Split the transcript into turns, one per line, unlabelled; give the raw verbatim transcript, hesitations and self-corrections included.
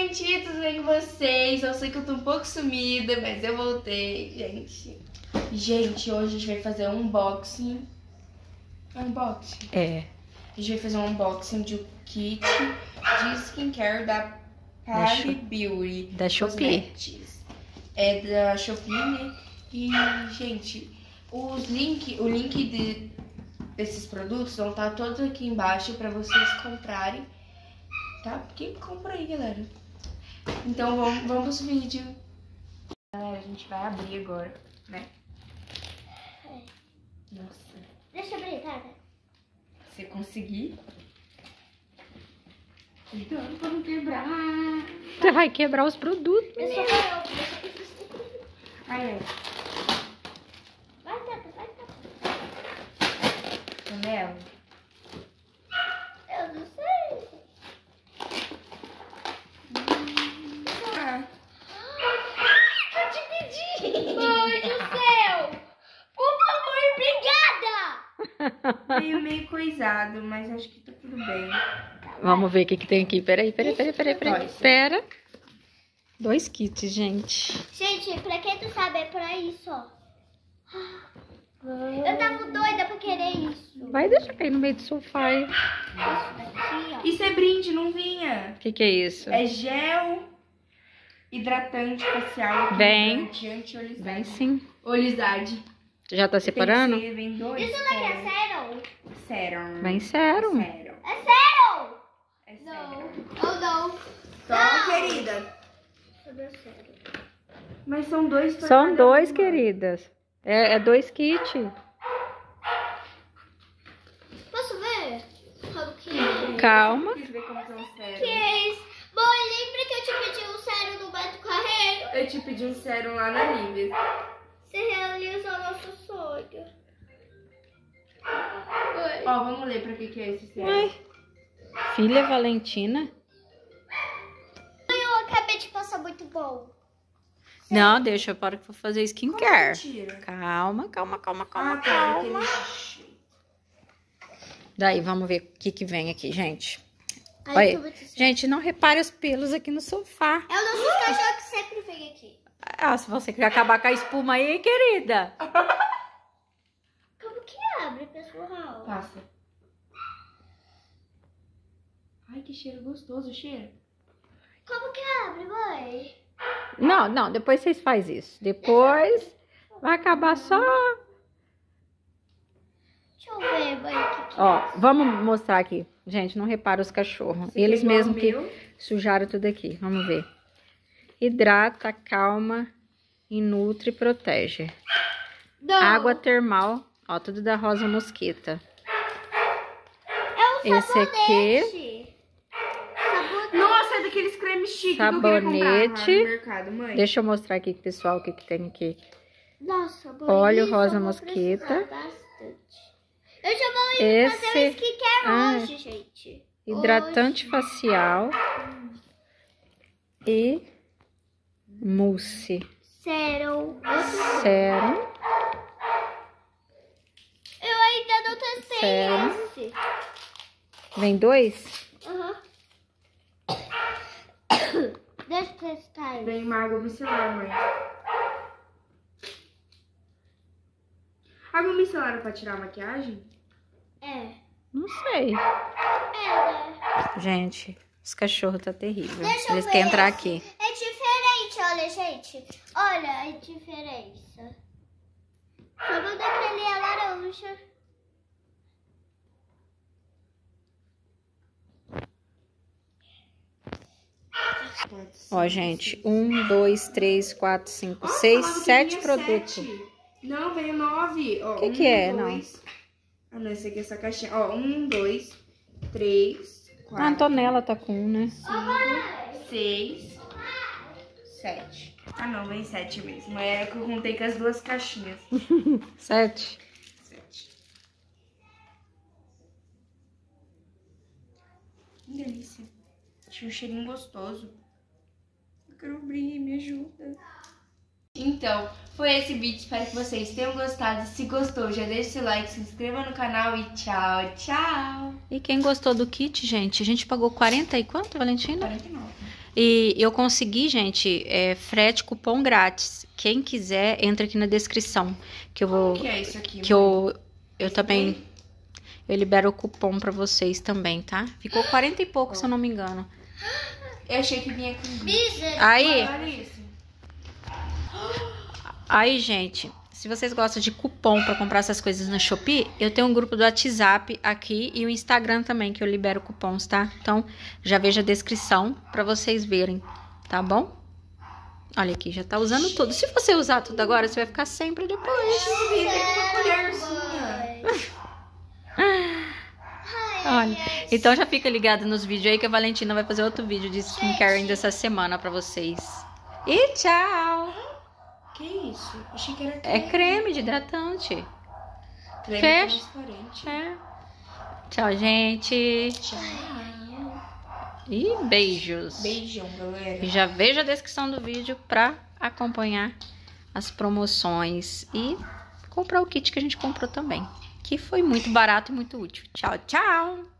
gente, tudo bem com vocês? Eu sei que eu tô um pouco sumida, mas eu voltei, gente. Gente, hoje a gente vai fazer um unboxing. Unboxing?
É.
A gente vai fazer um unboxing de um kit de skincare da Pali Beauty.
Da Shopee.
Cosmetics. É da Shopee, né? E, gente, os link, o link de, desses produtos vão estar todos aqui embaixo pra vocês comprarem. Tá? Porque compra aí, galera. Então vamos, vamos pro vídeo. Galera, a gente vai abrir agora, né?
É.
Nossa.
Deixa eu abrir, tá?
Se conseguir. Cuidado pra não quebrar.
Você vai quebrar os produtos.
Eu sou eu.
Aí, ó.
Vai, Tata, vai, Tata.
Canela.
Eu não sei.
Ah,
Eu te pedi. Mãe do céu. Por favor, obrigada.
meio, meio coisado, mas acho que tá tudo bem.
Vamos ver o que, que tem aqui. Peraí, peraí, peraí, peraí, peraí.
Dois.
Espera. Dois kits, gente.
Gente, pra quem não sabe, é pra isso, ó. Eu tava doida pra querer isso.
Vai deixar cair no meio do sofá aí.
Isso daqui, ó.
Isso é brinde, não vinha.
O que, que é isso?
É gel hidratante facial.
Vem.
hidratante, anti-oleosidade.
Vem sim.
Oleosidade.
Você já tá separando?
Tem que ser, vem dois.
Isso daqui é sério?
Sérum.
Vem sérum.
Sérum.
É sério?
É
Não.
sérum.
Oh, não.
Só,
Não.
querida.
Tudo é sério.
Mas são dois pra
São
cada
dois,
uma.
queridas. É, é dois kits.
Posso ver? Como que é?
Calma.
Quis ver como são os
Que
sérums.
é isso? Mãe, lembra que eu te pedi um sério no Beto Carreiro?
Eu te pedi um sérum lá na Lívia.
Você realizou nosso sonho. Oi.
Ó, vamos ler pra que que é esse sérum.
Ué. Filha Valentina.
Eu acabei de passar muito bom.
Não, deixa para que eu for fazer skincare.
Mentira.
Calma, calma, calma, calma,
Ah, tá.
calma.
Aquele...
Daí, vamos ver o que que vem aqui, gente.
Ai,
Olha,
tô muito sério.
gente, não repare os pelos aqui no sofá.
É o nosso cachorro que sempre vem aqui.
Ah, se você quer acabar com a espuma aí, querida.
Como que abre, pessoal?
Passa. Ai, que cheiro gostoso, o cheiro.
Como que abre, mãe?
Não, não, depois vocês fazem isso. Depois vai acabar só...
Deixa eu ver, mãe, o que que
Ó, vamos mostrar aqui. Gente, não repara os cachorros.
Esse
Eles
aqui é igual
mesmos
ao
que
meu.
sujaram tudo aqui. Vamos ver. Hidrata, calma e nutre e protege.
Não.
Água termal. Ó, tudo da Rosa Mosquita.
É um
Esse aqui.
sabonete. Sabonete.
Nossa, é daqueles cremes chiques que eu queria comprar lá
Sabonete.
no mercado, mãe.
Deixa eu mostrar aqui pro pessoal o que, que tem aqui.
Nossa, mãe,
Óleo
isso
rosa
eu vou
mosquita.
precisar bastante. Eu já vou ir
Esse-
fazer o skincare
Ah,
hoje, gente.
Hidratante
Hoje.
facial. E mousse.
Sérum. Outro-
Sérum.
Eu ainda não testei
Sérum.
esse.
Vem dois?
Aham. Deixa eu testar ele.
Vem uma água micelar, mãe. Água micelar é pra tirar a maquiagem?
É.
Não sei.
É, né?
Gente, os cachorros tá terrível.
Deixa eu
Eles
ver
querem entrar
esse.
aqui.
É diferente, olha, gente. Olha a diferença. Só vou daquele é laranja.
Ó, gente, um, dois, três, quatro, cinco, seis,
falava que
sete
vinha
produtos.
sete. Não, veio nove. Ó,
Que
um,
que é?
dois... Ah, não, esse aqui é essa caixinha. Ó, um, dois, três,
Ah, a
quatro,
Antonella tá com um, né?
cinco, seis, sete. Ah, não, vem sete mesmo. É que eu contei com as duas caixinhas.
Sete.
Sete. Que delícia. Tinha um cheirinho gostoso. Eu quero abrir, me ajuda. Então, foi esse vídeo. Espero que vocês tenham gostado. Se gostou, já deixa o like, se inscreva no canal e tchau, tchau!
E quem gostou do kit, gente, a gente pagou quarenta e quanto, Valentina?
quarenta e nove.
E eu consegui, gente, é, frete cupom grátis. Quem quiser, entra aqui na descrição. Que eu vou.
O que é isso aqui?
Que eu, eu também. Eu libero o cupom pra vocês também, tá? Ficou quarenta e pouco, se eu não me engano.
Eu achei que vinha com...
Aí,
Olha isso.
aí, gente, se vocês gostam de cupom pra comprar essas coisas na Shopee, eu tenho um grupo do WhatsApp aqui e o Instagram também, que eu libero cupons, tá? Então, já veja a descrição pra vocês verem, tá bom? Olha aqui, já tá usando tudo. Se você usar tudo agora, você vai ficar sempre depois.
Vem com uma colherzinha.
Olha, então já fica ligado nos vídeos aí que a Valentina vai fazer outro vídeo de skincare ainda essa semana pra vocês. E tchau!
Que isso? Achei que era
É
creme.
creme de hidratante.
Creme
Fecha.
transparente.
É. Tchau, gente.
Tchau.
E beijos.
Beijão, galera.
E já veja a descrição do vídeo pra acompanhar as promoções e comprar o kit que a gente comprou também. Que foi muito barato e muito útil. Tchau, tchau!